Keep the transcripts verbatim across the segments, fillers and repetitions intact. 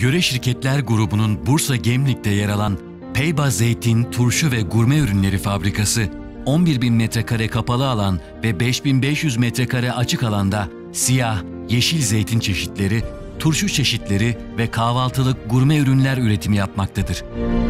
Yöre Şirketler Grubu'nun Bursa Gemlik'te yer alan Peyba Zeytin, Turşu ve Gurme Ürünleri Fabrikası, on bir bin metrekare kapalı alan ve beş bin beş yüz metrekare açık alanda siyah, yeşil zeytin çeşitleri, turşu çeşitleri ve kahvaltılık gurme ürünler üretimi yapmaktadır.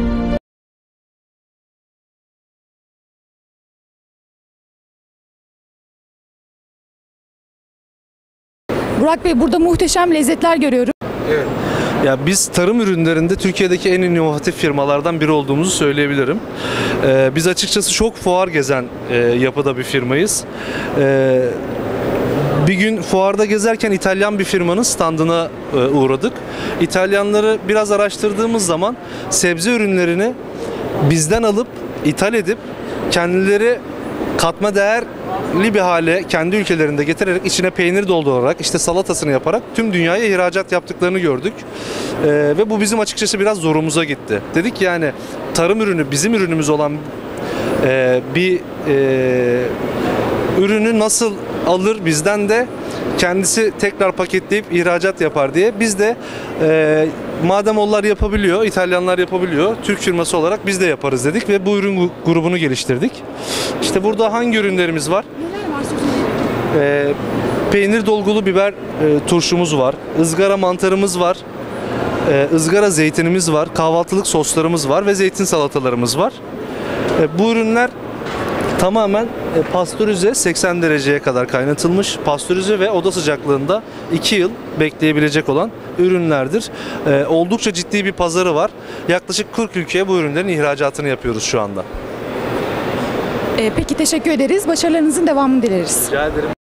Burak Bey, burada muhteşem lezzetler görüyorum. Evet. Ya biz tarım ürünlerinde Türkiye'deki en inovatif firmalardan biri olduğumuzu söyleyebilirim. Ee, biz açıkçası çok fuar gezen e, yapıda bir firmayız. Ee, bir gün fuarda gezerken İtalyan bir firmanın standına e, uğradık. İtalyanları biraz araştırdığımız zaman sebze ürünlerini bizden alıp ithal edip kendileri katma değerli bir hale kendi ülkelerinde getirerek içine peynir doldurarak işte salatasını yaparak tüm dünyaya ihracat yaptıklarını gördük. Ee, ve bu bizim açıkçası biraz zorumuza gitti. Dedik yani tarım ürünü bizim ürünümüz olan e, bir e, ürünü nasıl alır bizden de kendisi tekrar paketleyip ihracat yapar diye biz de e, madem onlar yapabiliyor, İtalyanlar yapabiliyor, Türk firması olarak biz de yaparız dedik ve bu ürün grubunu geliştirdik. İşte burada hangi ürünlerimiz var? Neler var sözünde? E, peynir dolgulu biber e, turşumuz var, ızgara mantarımız var, e, ızgara zeytinimiz var, kahvaltılık soslarımız var ve zeytin salatalarımız var. E, bu ürünler tamamen pastörize, seksen dereceye kadar kaynatılmış, pastörize ve oda sıcaklığında iki yıl bekleyebilecek olan ürünlerdir. Ee, oldukça ciddi bir pazarı var. Yaklaşık kırk ülkeye bu ürünlerin ihracatını yapıyoruz şu anda. Ee, peki, teşekkür ederiz. Başarılarınızın devamını dileriz. Rica ederim.